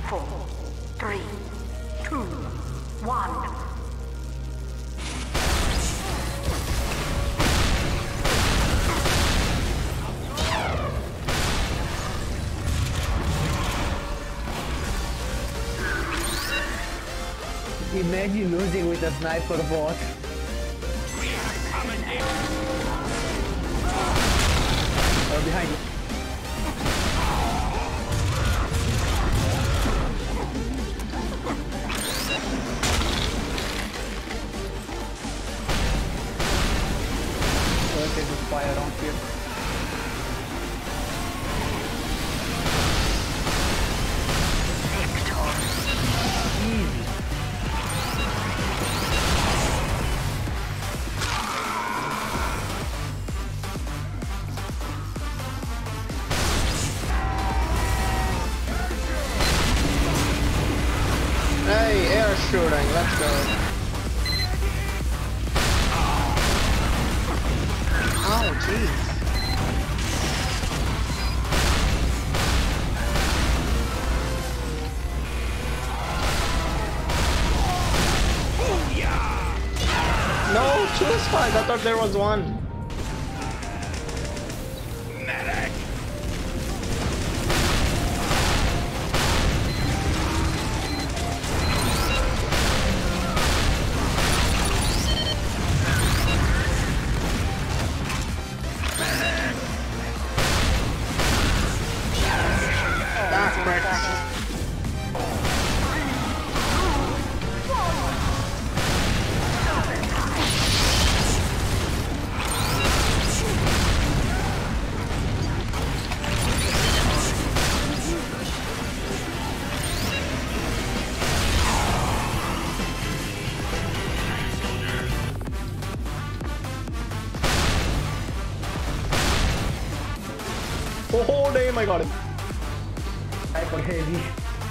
4, 3, 2, 1. Imagine losing with a sniper bot. Behind you. There's a fire around here. Easy. Hey, air shooting, let's go. Oh, jeez. No, two spies. I thought there was one. Medic. That's correct. Oh damn, I got him. Hyper heavy.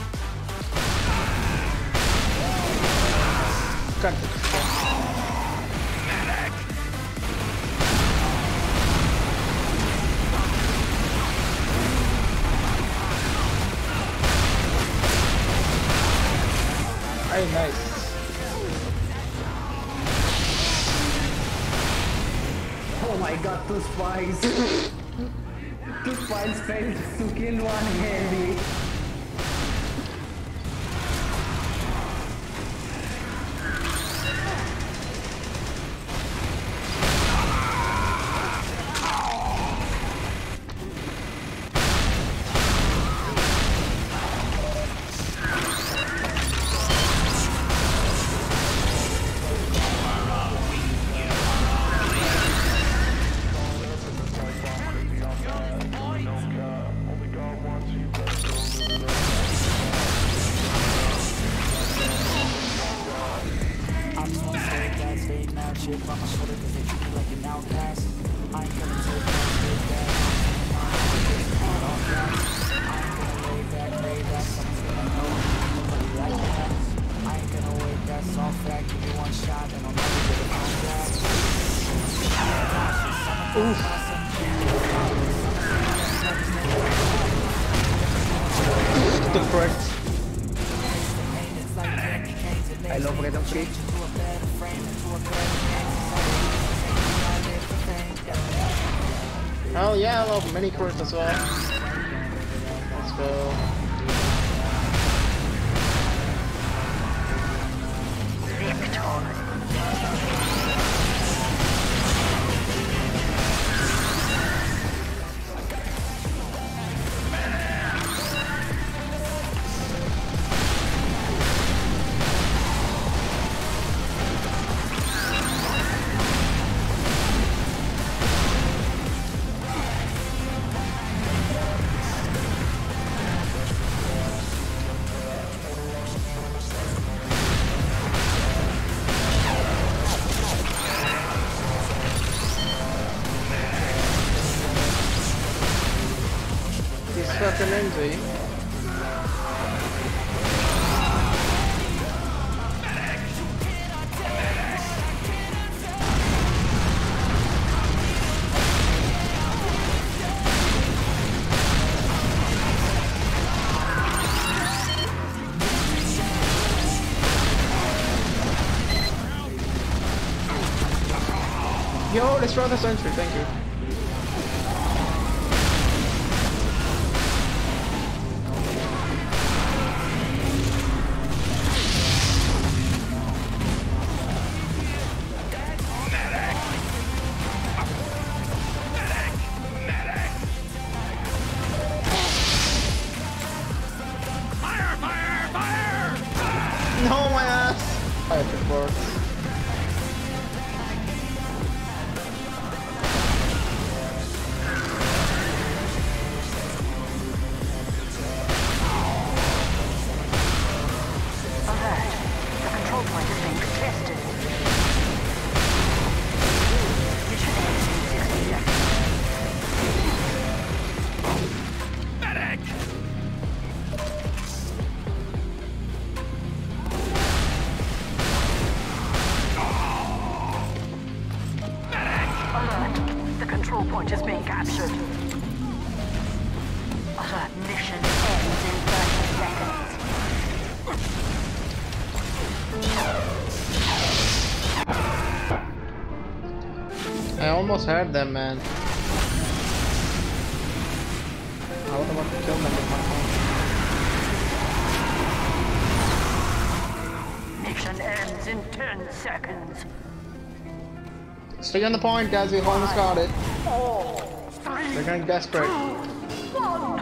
Cut. Very nice. Oh my god, two spies. Two spies failed to kill one heavy. Shit on my shoulder cause they treat me like an outcast. I ain't gonna take that shit back. I ain't gonna lay back, lay back. Someone's gonna know nobody like that. I ain't gonna wait, that's all fact. Give me one shot and I'll never get it on back. Oof. The correct. I love rhythm kick. Oh yeah, I love mini crits as well. Let's go. Yo, destroy the sentry, thank you. No, my ass! I think it works. Alert. The control point is being contested. Mission ends in 60 seconds. Alert. The control point is being captured. Alert. Mission ends in 30 seconds. I almost had them, man. I was about to kill them with my phone. Mission ends in 10 seconds. Stay on the point, guys. We've almost got it. 4, 3, They're getting desperate. 2, 1.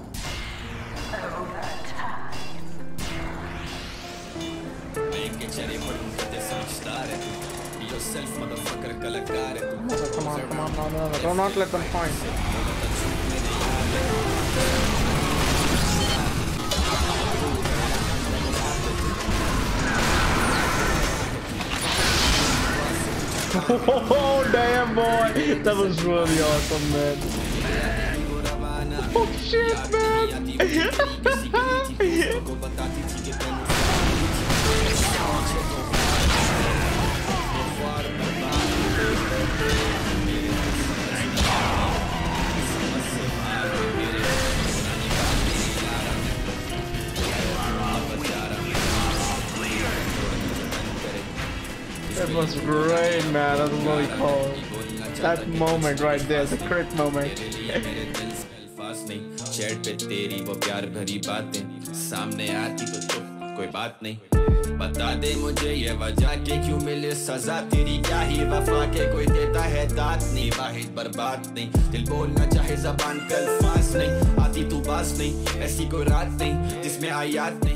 So come on, no. Do not let them point. Oh damn, boy, that was really awesome, man. Oh shit, That was great, man. That was really cool. That moment right there, the crit moment. Chat पे तेरी वो प्यार भरी बातें सामने आती तो कोई बात नहीं बता दे मुझे ये वजह के क्यों मिले सजा तेरी क्या ही वफा के कोई देता है दात नहीं वाहिद बर्बाद नहीं दिल बोलना चाहे जबान पे अल्फाज नहीं आती तू बात नहीं ऐसी कोई रात नहीं जिसमें आयात नहीं